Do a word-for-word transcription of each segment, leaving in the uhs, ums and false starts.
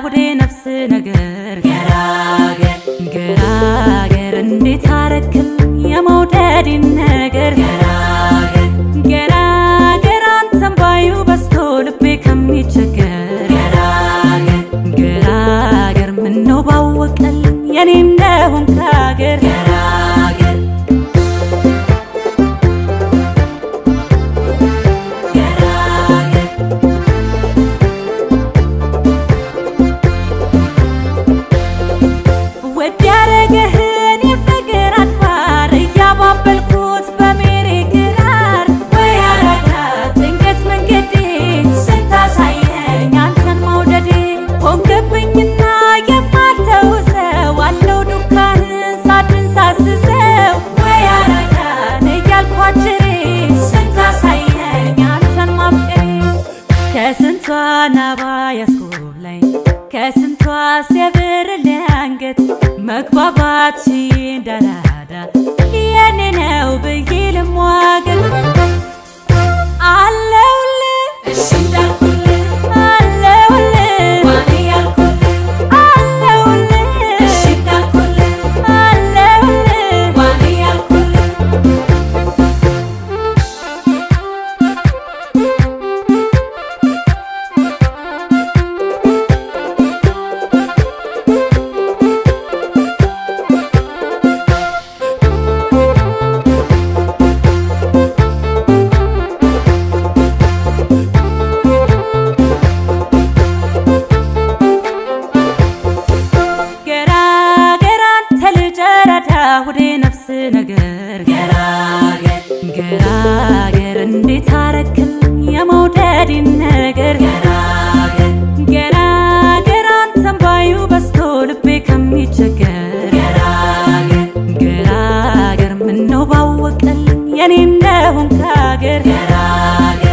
ወደ ነፍስ ነገር ገራገር ገራገር እንዴት አረክል የመውደድ ነገር ገራገር ገራገር አንተም ባዩ በስቶ ልቤ ከሚቸገር ገራገር ገራገር ምን ነው ባወቀል የኔ እንደሆን ካገር ገራገር ናባያስኩላይ ከስንቷ ሲያብር ለአንገት መግባባት ሲንዳላዳ የኔ ነው ብዬ ልሟገት አለውል እሺ እንዳልኩል አለውል ዋኔ ያልኩል አለውል እሺ እንዳልኩል አለውል ዋኔ ያልኩል ወደ ነፍስ ነገር ገራገር ገራገር እንዴት አረክል የመውደድ ነገር ገራገር ገራገር አንተም ባዩ በስቶ ልቤ ከሚቸገር ገራገር ገራገር ምን ነው ባወቀል የኔ እንደሆን ካገር ገራገር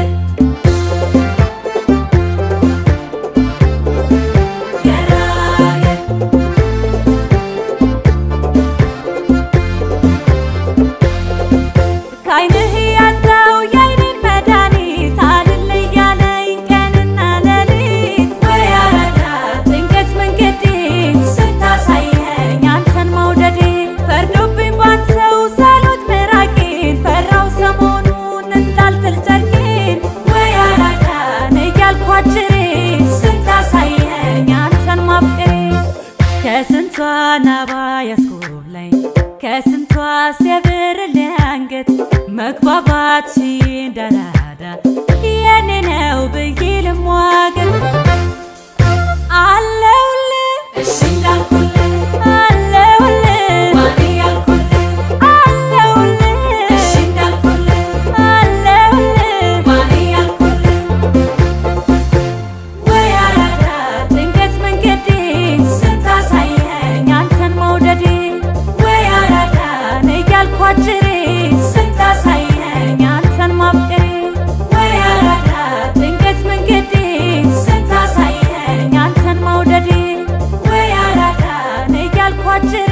አይንህ ያንተው ያይኔን መድኃኒት አይደል ያለኝ ቀንና ሌሊት ወይ አራዳ ድንገት መንገዴ ስታሳየኝ አንተን መውደዴ ፈርዶብኝ ባንተው ሳሎት መራቄን ፈራው ሰሞኑን እንዳልጥል ጨርቄን ወይ አራዳ እያልኩ አጭሬ ስታሳየኝ አንተን ማፍቀሬ ከስንቷ ናባ ያስኩላይ ከስንቷ ሲያብር ለአንገት መግባባት ሲንዳላዳ የኔ ነው ብዬ ልሟገት አለውል እሺ እንዳልኩል አለውል ዋኔ ያልኩል አለውል እሺ እንዳልኩል አለውል ዋኔ ያልኩል ወይ አራዳ ድንገት መንገዴ ስታሳየኝ አንተን መውደዴ ወይ አራዳ እያልኩ አጭሬ ስታሳየኝ አንተን ማፍቀሬ ወይ አራዳ ድንገት መንገዴ ስታሳየኝ አንተን መውደዴ ወይ አራዳ እያልኩ አጭሬ